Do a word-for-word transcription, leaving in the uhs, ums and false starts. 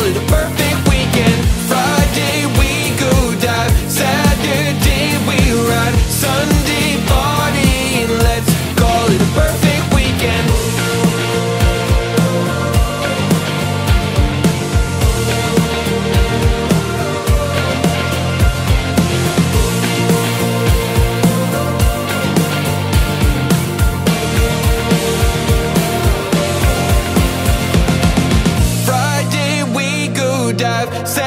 it a perfect weekend. Friday we go dive, Saturday we ride, Sunday party, let's call it a perfect weekend. Friday we go dive,